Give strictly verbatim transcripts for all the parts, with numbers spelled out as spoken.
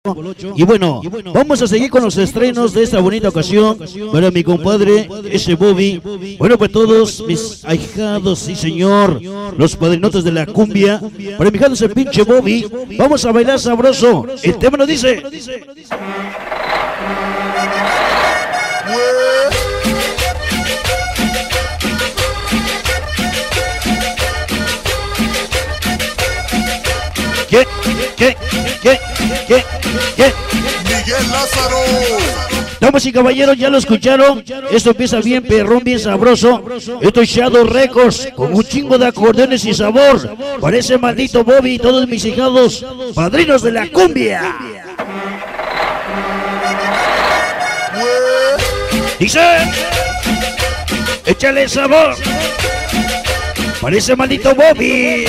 Y bueno, vamos a seguir con los estrenos de esta bonita ocasión para mi compadre, ese Bobby. Bueno, pues todos mis ahijados, sí señor, los padrinotes de la cumbia. Para mi hijado ese pinche Bobby, vamos a bailar sabroso. El tema nos dice... ¿Qué? ¿Qué? ¿Qué? ¿Qué? ¿Qué? Miguel Lázaro. Damas y caballeros, ya lo escucharon. Esto empieza bien perrón, bien sabroso. Esto es Shadow Records, con un chingo de acordeones y sabor. Parece maldito Bobby y todos mis hijados, padrinos de la cumbia. Dice, échale sabor. Parece maldito Bobby.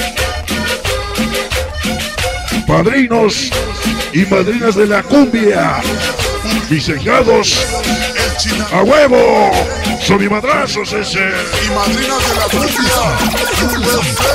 Padrinos y madrinas de la cumbia, mis hijados, a huevo, son mis madrazos ese. Y madrinas de la cumbia.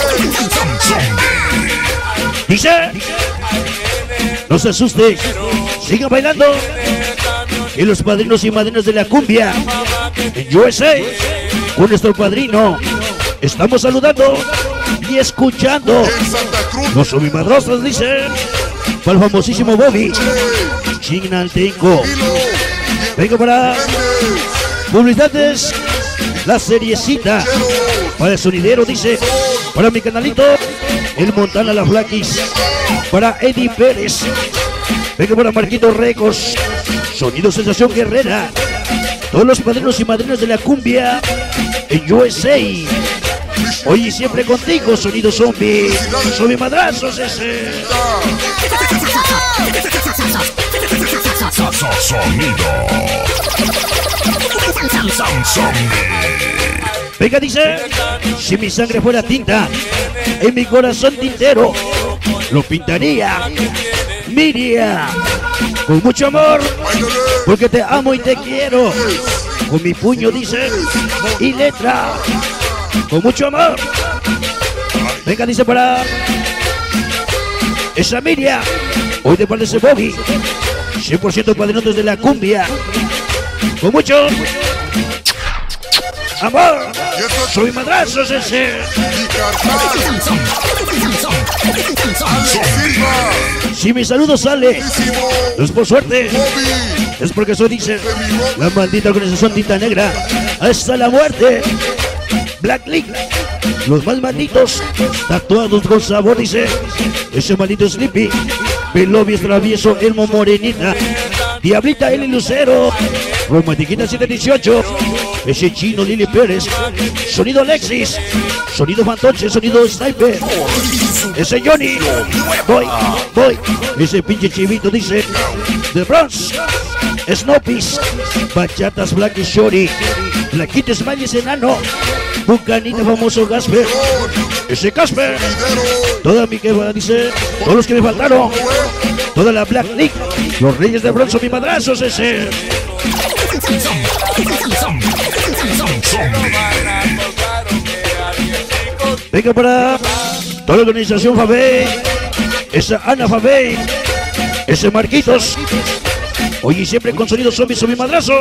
Dice, no se asuste, sigan bailando. Y los padrinos y madrinas de la cumbia en U S A, con nuestro padrino, estamos saludando y escuchando. Los subimadrosos dicen para el famosísimo Bobby Chinaltenco. Vengo para publicidades, la seriecita para el sonidero, dice para mi canalito el Montana La Flaquis, para Eddie Pérez. Vengo para Marquito Records, sonido sensación guerrera. Todos los padrinos y madrinas de la cumbia en U S A. Hoy y siempre contigo, sonido zombie. Zombie madrazos ese. Sonido zombie. Venga, dice, si mi sangre fuera tinta, en mi corazón tintero, lo pintaría, miría, con mucho amor, porque te amo y te quiero. Con mi puño, dice, y letra, con mucho amor. Venga, dice para esa Miria. Hoy te parece Bobby, cien por ciento padrinotes de la cumbia. Con mucho amor. Soy madrazos ese. Si mi saludo sale, no es por suerte, es porque soy, dice, la maldita organización Tinta Negra hasta la muerte. Black League, los más malditos, tatuados con sabor, dice ese maldito Sleepy, Pelobi travieso, Elmo Morenita, Diablita Eli Lucero, Romantiquita siete dieciocho, ese chino Lili Pérez, sonido Alexis, sonido Fantoche, sonido Sniper, ese Johnny, voy, voy, ese pinche chivito, dice The Bronx, Snopis, Bachatas Black y Shorty, Blaquita Smiley enano, Bucanita famoso Gasper, ese Casper, toda mi que dice, todos los que me faltaron, toda la Black League, los Reyes de Bronzo, mi madrazos ese. Venga para toda la organización Fabey, esa Ana Fabey, ese Marquitos, hoy y siempre con sonido zombie, son mi madrazo.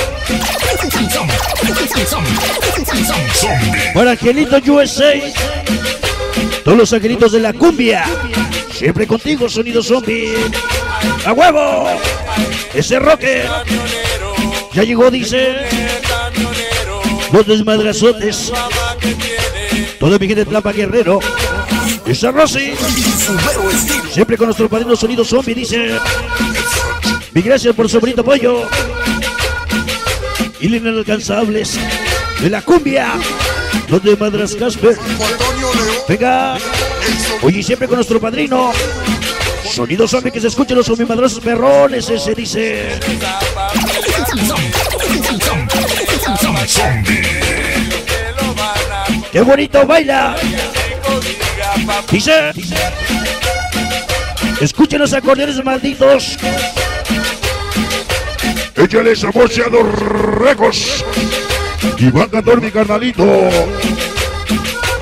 Para Angelito U S A, todos los angelitos de la cumbia, siempre contigo, sonido zombie. ¡A huevo! Ese Roque ya llegó, dice los desmadrazotes. Toda mi gente de Tlampa Guerrero, esa Rosy, siempre con nuestro padrino sonido zombie, dice mi gracias por su bonito apoyo. Y los inalcanzables de la cumbia, los de Madras Casper. Venga, hoy y siempre con nuestro padrino sonido zombie, que se escuchen los zombimadrosos perrones, ese dice. ¡Qué bonito baila! Dice, escuchen los acordeones malditos. Échale sabor, Shadow Records, y va a cantar mi carnalito.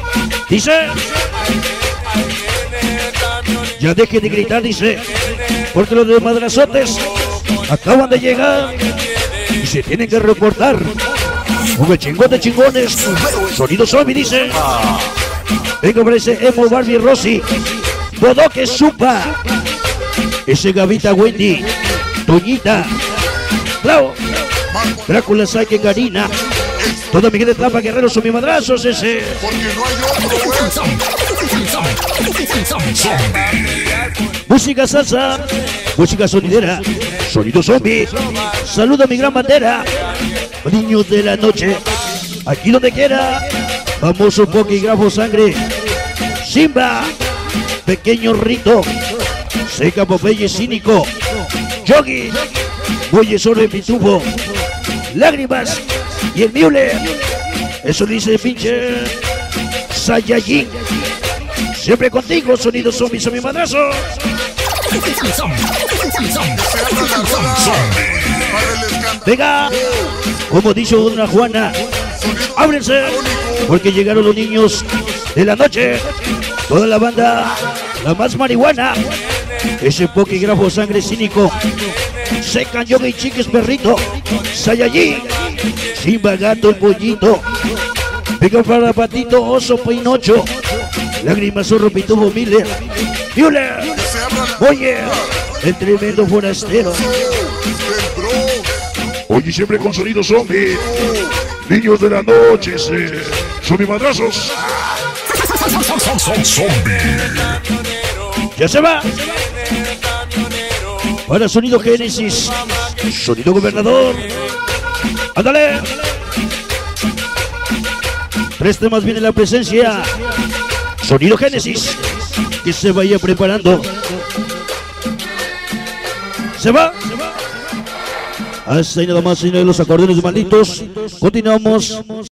Dice, ya deje de gritar, dice porque los de madrazotes acaban de llegar y se tienen que reportar. Con el chingón de chingones, Sonido Zombie dice. Venga, aparece Emo, Barbie, Rosy, Bodoque, Supa, ese Gavita, Wendy, Toñita, Clau, Drácula, Saque, Karina, toda mi gente de Tapa, Guerreros son mis madrazos, ese. Porque no hay otro, Música salsa, música sonidera, Sonido Zombie. Saluda a mi gran bandera, niños de la noche, aquí donde quiera. Famoso Poquigrafo Sangre, Simba, Pequeño Rito, Seca Popeye Cínico, Yogi, Boye sobre Pitufo, Lágrimas y el Miule. Eso dice pinche Saiyajin. Siempre contigo, Sonido Zombie, son mi madrazo. Venga, como dijo Dona Juana, ábrense, porque llegaron los niños de la noche. Toda la banda, la más marihuana, ese Poquigrafo Sangre Cínico, Secan, Yoga y Chiques Perrito, Saiyajin, Simba, Gato, el Pollito, Venga para Patito, Oso, Pinocho, Lágrimas, Zorro, Pitufo, Miller, Müller, Oye, el tremendo forastero. Oye, siempre con Sonido Zombie. Niños de la noche, eh, son mis madrazos. Ya se va. Para Sonido Génesis, Sonido Gobernador. Ándale. Tres temas viene la presencia. Sonido Génesis, que se vaya preparando. Se va. Hasta ahí nada más, señores, los acordeones malditos. Continuamos.